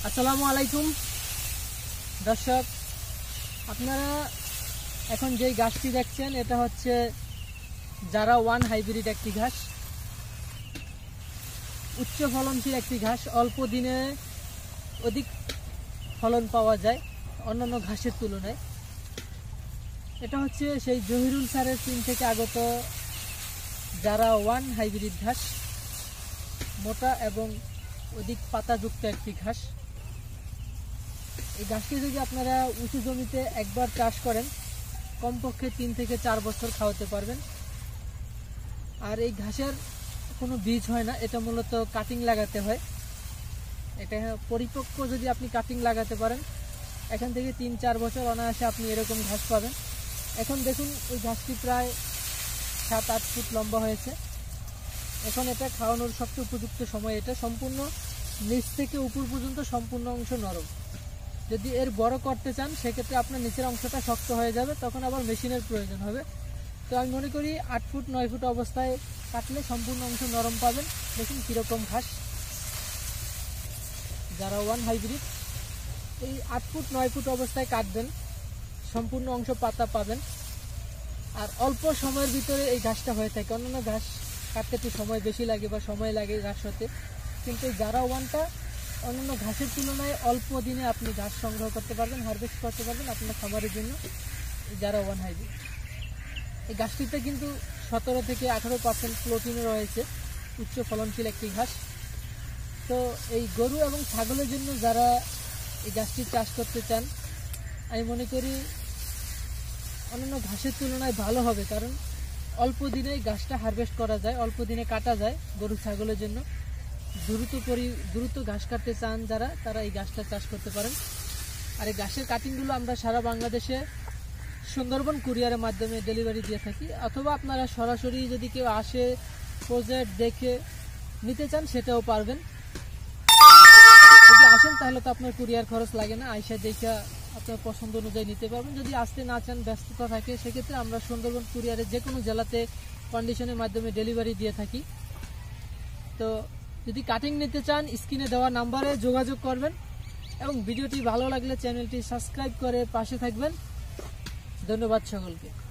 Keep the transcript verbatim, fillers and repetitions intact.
আসসালামু আলাইকুম দর্শক, আপনারা এখন যেই ঘাসটি দেখছেন এটা হচ্ছে জারা ওয়ান হাইব্রিড একটি ঘাস। উচ্চ ফলনশীল একটি ঘাস, অল্প দিনে অধিক ফলন পাওয়া যায় অন্যান্য ঘাসের তুলনায়। এটা হচ্ছে সেই জহিরুল স্যারের চীন থেকে আগত জারা ওয়ান হাইব্রিড ঘাস। মোটা এবং অধিক পাতাযুক্ত একটি ঘাস। এই ঘাসটি যদি আপনারা উঁচু জমিতে একবার চাষ করেন কমপক্ষে তিন থেকে চার বছর খাওয়াতে পারবেন। আর এই ঘাসের কোনো বীজ হয় না, এটা মূলত কাটিং লাগাতে হয়। এটা পরিপক্ক যদি আপনি কাটিং লাগাতে পারেন এখান থেকে তিন চার বছর অনায়াসে আপনি এরকম ঘাস পাবেন। এখন দেখুন এই ঘাসটি প্রায় সাত আট ফুট লম্বা হয়েছে। এখন এটা খাওয়ানোর সবচেয়ে উপযুক্ত সময়। এটা সম্পূর্ণ নিচ থেকে উপর পর্যন্ত সম্পূর্ণ অংশ নরম। যদি এর বড় করতে চান সেক্ষেত্রে আপনার নিচের অংশটা শক্ত হয়ে যাবে, তখন আবার মেশিনের প্রয়োজন হবে। তো আমি মনে করি আট ফুট নয় ফুট অবস্থায় কাটলে সম্পূর্ণ অংশ নরম পাবেন। দেখুন কীরকম ঘাস, জারা ওয়ান হাইব্রিড। এই আট ফুট নয় ফুট অবস্থায় কাটবেন, সম্পূর্ণ অংশ পাতা পাবেন। আর অল্প সময়ের ভিতরে এই ঘাসটা হয়ে থাকে। অন্যান্য ঘাস কাটতে একটু সময় বেশি লাগে বা সময় লাগে ঘাস হতে, কিন্তু এই জারা ওয়ানটা অন্যান্য ঘাসের তুলনায় অল্প দিনে আপনি ঘাস সংগ্রহ করতে পারবেন, হারভেস্ট করতে পারবেন আপনার খামারের জন্য। এই জারা ওয়ান হাইব্রিড এই ঘাসটিতে কিন্তু সতেরো থেকে আঠারো পার্সেন্ট প্রোটিনও রয়েছে। উচ্চ ফলনশীল একটি ঘাস। তো এই গরু এবং ছাগলের জন্য যারা এই ঘাসটি চাষ করতে চান আমি মনে করি অন্যান্য ঘাসের তুলনায় ভালো হবে, কারণ অল্প দিনে ঘাসটা হারভেস্ট করা যায়, অল্প দিনে কাটা যায়। গরু ছাগলের জন্য দ্রুত পরি দ্রুত ঘাস কাটতে চান যারা, তারা এই ঘাসটা চাষ করতে পারেন। আর এই ঘাসের কাটিংগুলো আমরা সারা বাংলাদেশে সুন্দরবন কুরিয়ারের মাধ্যমে ডেলিভারি দিয়ে থাকি, অথবা আপনারা সরাসরি যদি কেউ আসে প্রজেক্ট দেখে নিতে চান সেটাও পারবেন। যদি আসেন তাহলে তো আপনার কুরিয়ার খরচ লাগে না, আইসা দেখে আপনার পছন্দ অনুযায়ী নিতে পারবেন। যদি আসতে না চান, ব্যস্ততা থাকে, সেক্ষেত্রে আমরা সুন্দরবন কুরিয়ারের যে কোনো জেলাতে কন্ডিশনের মাধ্যমে ডেলিভারি দিয়ে থাকি। তো যদি কাটিং নিতে চান স্ক্রিনে দেওয়া নাম্বারে যোগাযোগ করবেন এবং ভিডিওটি ভালো লাগলে চ্যানেলটি সাবস্ক্রাইব করে পাশে থাকবেন। ধন্যবাদ সকলকে।